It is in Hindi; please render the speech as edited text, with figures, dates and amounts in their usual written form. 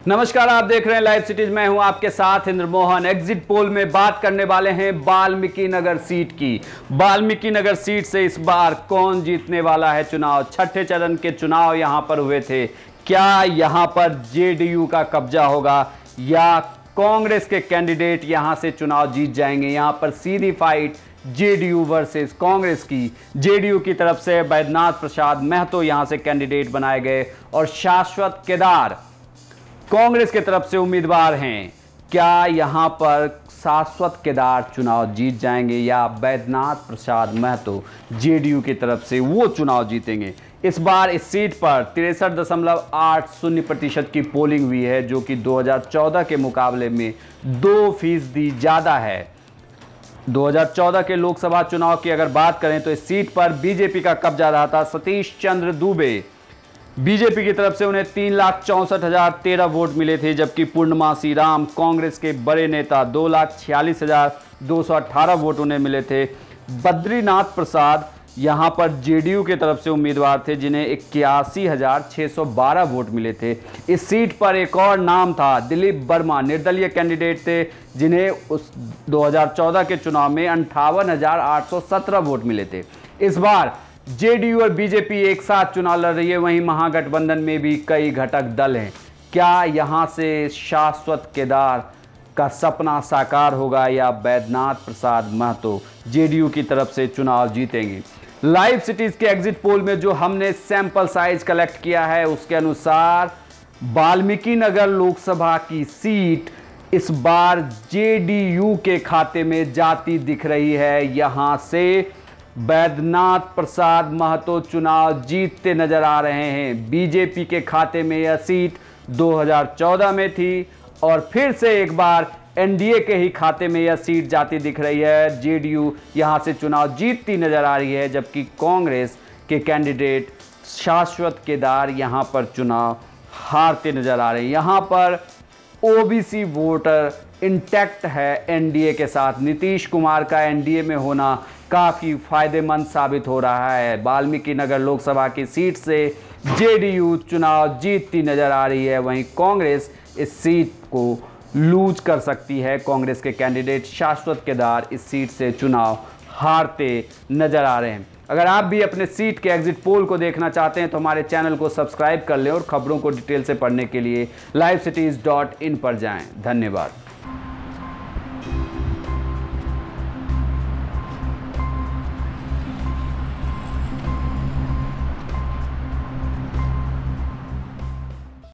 नमस्कार, आप देख रहे हैं लाइव सिटीज। मैं हूं आपके साथ इंद्र मोहन। एग्जिट पोल में बात करने वाले हैं वाल्मीकि नगर सीट की। वाल्मीकि नगर सीट से इस बार कौन जीतने वाला है चुनाव? छठे चरण के चुनाव यहां पर हुए थे। क्या यहां पर जेडीयू का कब्जा होगा या कांग्रेस के कैंडिडेट यहां से चुनाव जीत जाएंगे? यहां पर सीधी फाइट जेडीयू वर्सेस कांग्रेस की। जेडीयू की तरफ से बैद्यनाथ प्रसाद महतो यहां से कैंडिडेट बनाए गए और शाश्वत केदार कांग्रेस की तरफ से उम्मीदवार हैं। क्या यहां पर शाश्वत केदार चुनाव जीत जाएंगे या बैद्यनाथ प्रसाद महतो जेडीयू की तरफ से वो चुनाव जीतेंगे? इस बार इस सीट पर 63.80% की पोलिंग हुई है, जो कि 2014 के मुकाबले में 2% ज़्यादा है। 2014 के लोकसभा चुनाव की अगर बात करें तो इस सीट पर बीजेपी का कब्जा रहा था। सतीश चंद्र दुबे, बीजेपी की तरफ से उन्हें 3,64,013 वोट मिले थे, जबकि पूर्णमासी राम कांग्रेस के बड़े नेता 2,46,218 वोट उन्हें मिले थे। बद्रीनाथ प्रसाद यहां पर जेडीयू की तरफ से उम्मीदवार थे, जिन्हें 81,612 वोट मिले थे। इस सीट पर एक और नाम था, दिलीप वर्मा निर्दलीय कैंडिडेट थे, जिन्हें उस 2014 के चुनाव में 58,817 वोट मिले थे। इस बार जेडीयू और बीजेपी एक साथ चुनाव लड़ रही है, वहीं महागठबंधन में भी कई घटक दल हैं। क्या यहां से शाश्वत केदार का सपना साकार होगा या बैद्यनाथ प्रसाद महतो जेडीयू की तरफ से चुनाव जीतेंगे? लाइव सिटीज के एग्जिट पोल में जो हमने सैंपल साइज कलेक्ट किया है, उसके अनुसार वाल्मीकि नगर लोकसभा की सीट इस बार जेडीयू के खाते में जाती दिख रही है। यहां से बैद्यनाथ प्रसाद महतो चुनाव जीतते नजर आ रहे हैं। बीजेपी के खाते में यह सीट 2014 में थी और फिर से एक बार एनडीए के ही खाते में यह सीट जाती दिख रही है। जेडीयू यहां से चुनाव जीतती नजर आ रही है, जबकि कांग्रेस के कैंडिडेट शाश्वत केदार यहां पर चुनाव हारते नजर आ रहे हैं। यहां पर ओबीसी वोटर इंटैक्ट है एनडीए के साथ। नीतीश कुमार का एनडीए में होना काफ़ी फायदेमंद साबित हो रहा है। वाल्मीकि नगर लोकसभा की सीट से जेडीयू चुनाव जीतती नजर आ रही है, वहीं कांग्रेस इस सीट को लूज कर सकती है। कांग्रेस के कैंडिडेट शाश्वत केदार इस सीट से चुनाव हारते नजर आ रहे हैं। अगर आप भी अपने सीट के एग्जिट पोल को देखना चाहते हैं तो हमारे चैनल को सब्सक्राइब कर लें और खबरों को डिटेल से पढ़ने के लिए livecities.in पर जाएं। धन्यवाद।